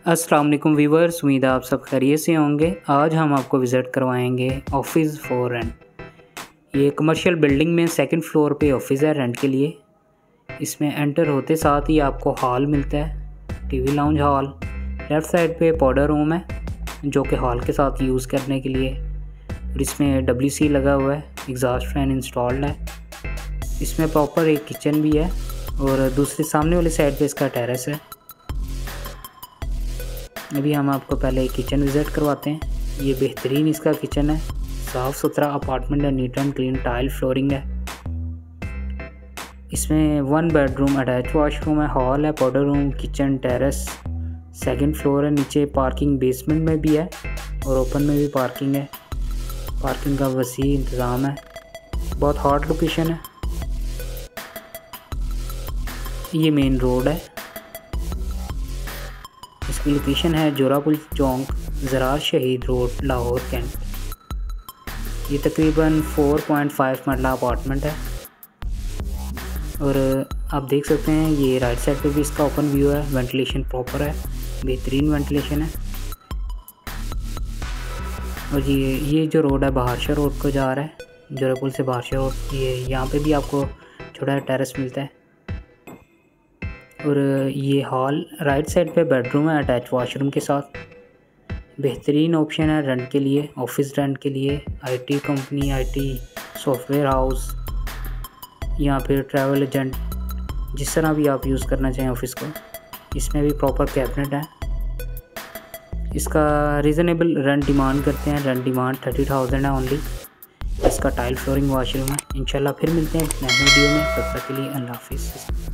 अस्सलाम वालेकुम व्यूवर्स, उम्मीद है आप सब खैरियत से होंगे। आज हम आपको विज़िट करवाएंगे ऑफिस फॉर रेंट। ये कमर्शियल बिल्डिंग में सेकंड फ्लोर पे ऑफिस है रेंट के लिए। इसमें एंटर होते साथ ही आपको हॉल मिलता है, TV lounge hall. Left side पे पाउडर रूम है जो कि हॉल के साथ यूज़ करने के लिए, और इसमें WC लगा हुआ है, एग्जॉस्ट फैन इंस्टॉल्ड है। इसमें प्रॉपर एक किचन भी है और दूसरी सामने वाली साइड पे इसका टेरेस है। अभी हम आपको पहले किचन विज़िट करवाते हैं। ये बेहतरीन इसका किचन है, साफ़ सुथरा अपार्टमेंट है, neat and clean tile flooring है। इसमें 1 बेडरूम अटैच वॉशरूम है, हॉल है, powder room, kitchen, terrace, second floor है। नीचे पार्किंग बेसमेंट में भी है और ओपन में भी पार्किंग है। पार्किंग का वसी इंतज़ाम है, बहुत हॉट लोकेशन है। ये मेन रोड है, इसकी लोकेशन है जोरापुल चौक, ज़रार शहीद रोड, लाहौर कैंट। ये तकरीबन 4.5 मरला अपार्टमेंट है और आप देख सकते हैं ये राइट साइड पे भी इसका ओपन व्यू है। वेंटिलेशन प्रॉपर है, बेहतरीन वेंटिलेशन है। और ये जो रोड है बहारशाह रोड को जा रहा है, जोरापुल से बहारशाह रोड। ये यहाँ पे भी आपको छोटा टेरेस मिलता है। और ये हॉल राइट साइड पे बेडरूम है अटैच वॉशरूम के साथ। बेहतरीन ऑप्शन है रेंट के लिए, ऑफिस रेंट के लिए। IT company, IT software house या फिर ट्रैवल एजेंट, जिस तरह भी आप यूज़ करना चाहें ऑफिस को। इसमें भी प्रॉपर कैबिनेट है। इसका रीज़नेबल रेंट डिमांड करते हैं, रेंट डिमांड 30,000 है ओनली। इसका टाइल फ्लोरिंग वॉशरूम है। इंशाल्लाह फिर मिलते हैं नए वीडियो में, तब तक के लिए अल्लाह हाफिज़।